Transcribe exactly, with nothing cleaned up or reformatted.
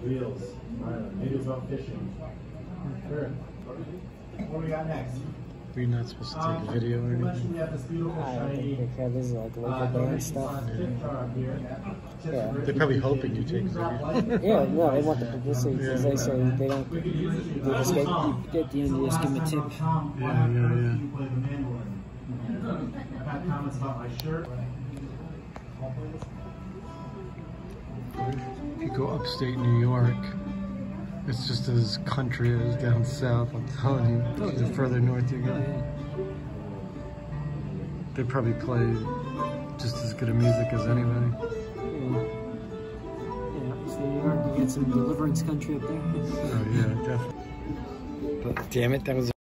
Reels. Alright, natives out fishing. Sure. What do we got next? We're not supposed to take um, a video or anything. We have this beautiful I don't shiny, think they care. This is like local uh, band stuff. Yeah. Yeah. They're probably hoping you take a video. Yeah, no, they want the publicity because they say they don't. They just get, at the end, you just give them a tip. Yeah, yeah, yeah. I've had comments about my shirt. If you go upstate New York, it's just as country as down south, I'm telling you. The further north you go, they probably play just as good of music as anybody. Yeah, yeah, so New York, you get some deliverance country up there. Oh yeah, definitely. But damn it, that was